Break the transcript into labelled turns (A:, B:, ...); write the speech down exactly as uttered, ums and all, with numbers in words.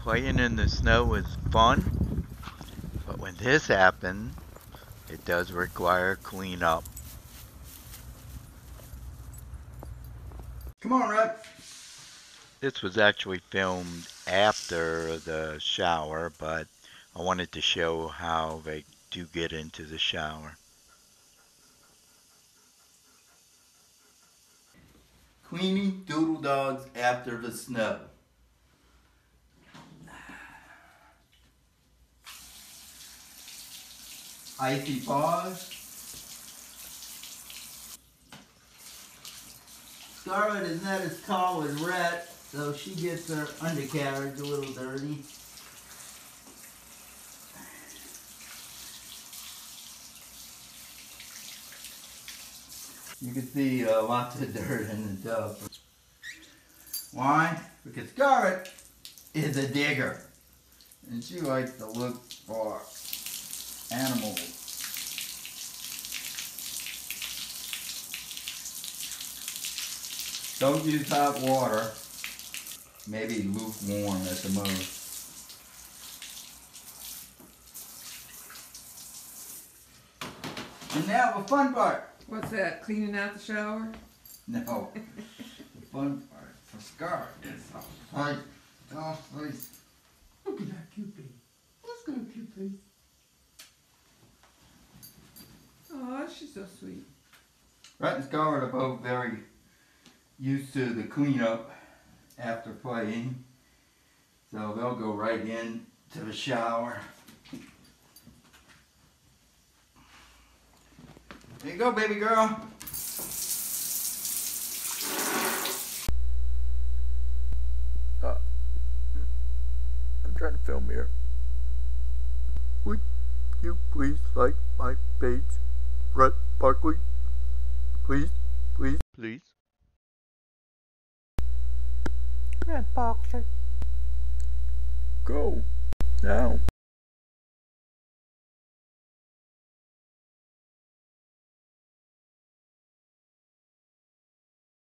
A: Playing in the snow is fun, but when this happens, it does require cleanup.
B: Come on, Rhett.
A: This was actually filmed after the shower, but I wanted to show how they do get into the shower.
B: Cleaning doodle dogs after the snow. Icy paws. Scarlett is not as tall as Rhett, so she gets her undercarriage a little dirty. You can see uh, lots of dirt in the tub. Why? Because Scarlett is a digger, and she likes to look for animals. Don't use hot water, maybe lukewarm at the most. And now the fun part.
C: What's that, cleaning out the shower?
B: No, the fun part for Scarlett is like, oh please.
C: Look at that cute baby. Let's go, cute baby. Oh, she's so sweet.
B: Rhett and Scarlett are both very used to the cleanup after playing, so they'll go right in to the shower. There you go, baby girl.
A: Uh, I'm trying to film here. Would you please like my page, Rhett Barkley? Please, please, please. Rhett Barkley. Go now.